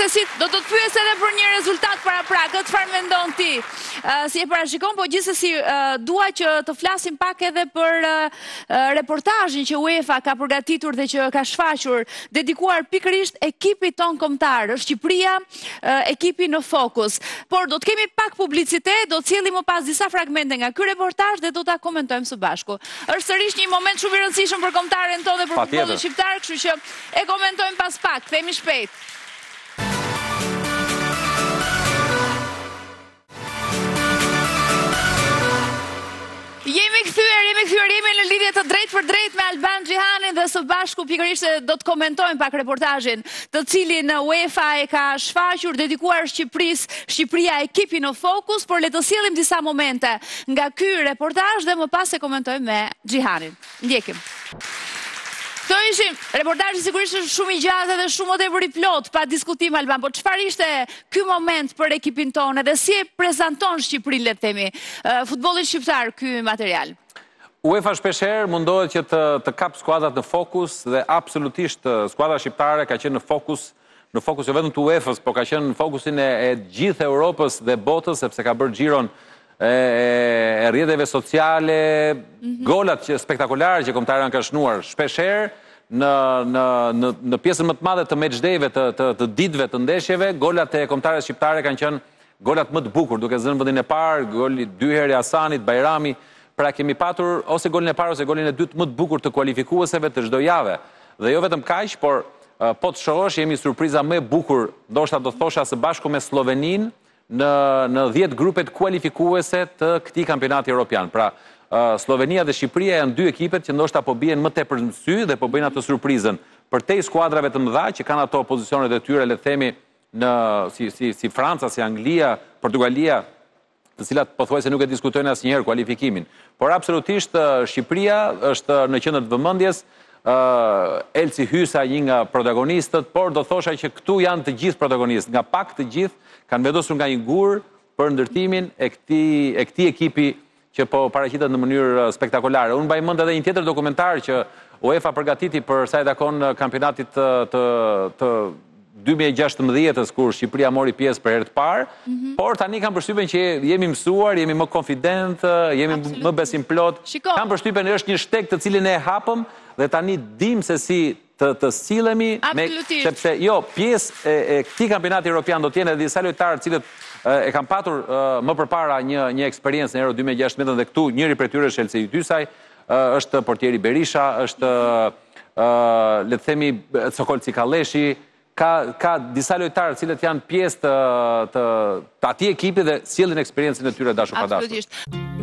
djuthtësit, do të pyes edhe për një rezultat para Pragës, çfarë mendon ti? Si e parashikon, po gjithsesi dua që të flasim pak edhe për reportazhin që UEFA ka përgatitur dhe që ka shfaqur, dedikuar pikërisht ekipit ton kombëtar, Shqipëria, ekipi në fokus. Por do të kemi pak publicitet, do të sjellim më pas disa fragmente nga ky reportazh dhe do ta komentojmë së bashku. Është sërish një moment shumë i rëndësishëm për kombëtaren tonë dhe për futbollin shqiptar, kështu që e komentojmë pas pak. Kthehemi shpejt. Jemi kthyer në lidhje të drejtë për drejtë me Alban Xhihanin dhe së bashku pikërisht do të komentojmë pak reportazhin, të cilin UEFA e ka shfaqur dedikuar Shqipërisë, Shqipëria ekipi në fokus, por le të sjellim disa momente nga ky reportazh dhe më pas e komentojmë me Xhihanin. Ndjekim. Këto ishin, reportazhi sigurisht është shumë i gjatë dhe shumë më tepër i plot, pa diskutim Alban, por çfarë ishte ky moment për ekipin tonë dhe si e prezanton Shqipërinë, le të themi, futbollin shqiptar ky material? UEFA shpeshherë mundohet që të kap skuadrat në fokus dhe absolutisht skuadra shqiptare ka qenë në fokus jo vetëm të UEFA-s, por ka qenë në fokusin e gjithë Europës dhe botës, sepse ka bërë xhiron e rrjeteve sociale, golat spektakolare që kombëtarët kanë shnuar shpeshherë në pjesën më të madhe të matchdayve, të ditëve të ndeshjeve, golat e kombëtarëve shqiptare kanë qenë golat më të bukur, duke zënë vendin e parë, goli 2 herë i Hasanit, Bajrami, pra kemi patur ose golin e parë ose golin e dytë më të bukur të kualifikuesve të çdo jave. Dhe jo vetëm kaq, por po të shohësh, jemi surpriza më e bukur, ndoshta do thosha së bashku me Sloveninë, në 10 grupet kualifikuese të këtij kampionati evropian. Pra, Slovenia dhe Shqipëria janë dy ekipet që ndoshta po bien më tepër në sy dhe po bëjnë atë surprizën. Përtej skuadrave të mëdha që kanë ato pozicionet e tyre, le të themi, si Franca, si Anglia, Portugalia, të cilat pothuajse nuk e diskutojnë asnjëherë kualifikimin. Por absolutisht Shqipëria është në qendër të vëmendjes. Elci Hysa një nga protagonistët, por do thosha që këtu janë të gjithë protagonistë, nga pak të gjithë kanë vendosur nga një gur për ndërtimin e këtij ekipi që po paraqitet në mënyrë spektakolare. Unë mbaj mend edhe një tjetër dokumentar që UEFA përgatiti për sa i takon kampionatit të 2016-s, kur Shqipëria mori pjesë për herë të parë, por tani kam përshtypjen që jemi mësuar, jemi më konfident, jemi më besimplot. Kam përshtypjen është një shteg të cilin e hapëm dhe tani dim se si të sillemi, sepse jo, pjesë e këtij kampionati evropian do të jenë disa lojtarë të cilët e kanë patur më përpara një eksperiencë në Euro 2016 dhe këtu njëri prej tyre është Elci Hysa, është portieri Berisha, është le të themi Sokol Cikalleshi, ka disa lojtarë të cilët janë pjesë të atij ekipi dhe sjellin eksperiencën e tyre dashur pa dashur.